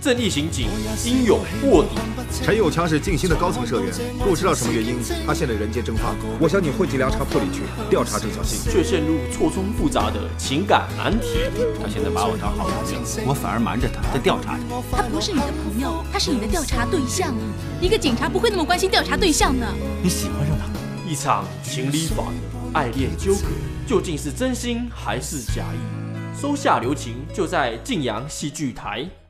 正义刑警英勇卧底。 陈有强是静心的高层社员，不知道什么原因，他现在人间蒸发。我想你会尽量查铺里去调查郑小新， 却陷入错综复杂的情感难题。 他现在把我当好朋友，我反而瞒着他在调查他。 他不是你的朋友，他是你的调查对象。一个警察不会那么关心调查对象的。 你喜欢上他？ 一场情理法的爱恋纠葛，究竟是真心还是假意？收下留情，就在晋阳戏剧台。